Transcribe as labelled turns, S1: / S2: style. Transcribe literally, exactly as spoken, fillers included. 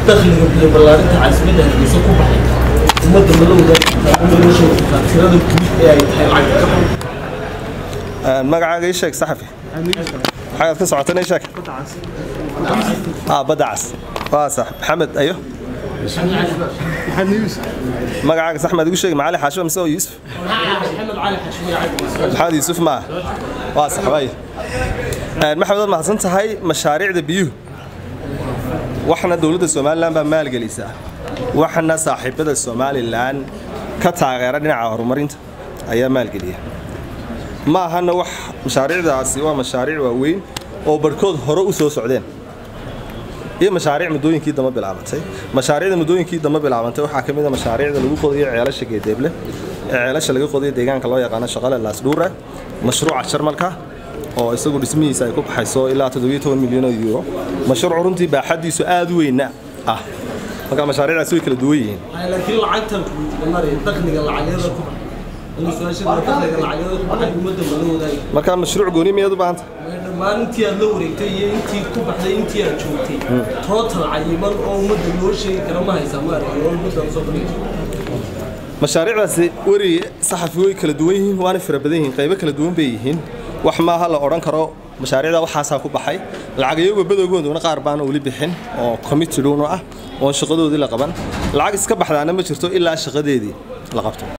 S1: dakhliga biyo ballaarinta caasimadda Hargeysa ku baxay ummadda malowda ummadda shaqada tirada guud ee ay tahay lacag ka badan
S2: magacaaga ii sheeg saxafi waxaad ka socotay ii sheeg ah badacas waa sax maxamed ayo محمد يوسف magacaaga sax maad igu sheeg macali xaasho mise oo Yuusuf
S1: محمد علي حشوي
S2: maxamed Yuusuf ma waa sax way maxamed ma xasan tahay mashaariicda biyuhu waxna dawladda Soomaaliland baa maal galisa waxna saaxiibada Soomaaliland ka taageera dhinaca horumarinta ayaa maal galiya ma ahana wax mashaariicdaasi waa mashaariic waaweyn oo barkood hore u soo socdeen iyo mashaariic mudooyinkii dama bilaabantay mashaariicda mudooyinkii dama bilaabantay waxa kamid ah mashaariicda lagu qodiyo ceelasha geedeeble ceelasha laga qodiyo deegaanka loo yaqaan shaqada laasduura mashruuca sharmalka oo isagu dhismihiisa ay ku baxayso ilaa toddoba iyo toban milyan oo euro mashruuc runtii baaxadiisu aad u weyn ah marka mashaariicdaas way kala duwan yihiin
S1: laakiin lacagtan maray dakhliga lacageeda ku
S2: marka mashruuc gooni miyaad u baahanta
S1: maalintii aad la wareegtay iyo intii ku baxday intii aad joogtay total cayiman oo ummadda loo sheegi kara ma haysaa maarey oo ummadda soo bandhigay
S2: mashaariicdaasi wari saxafi way kala duwan yihiin waana fara badan yihiin qaybo kala duwan bay yihiin wax ma aha la oran karo mashaariicda waxaas ku baxay lacag iyagu badoogooduna qaar baan wali bixin oo committee ah oo shaqadoodii la qaban lacag iska baxdaana ma jirto ilaa shaqadeedii la qabto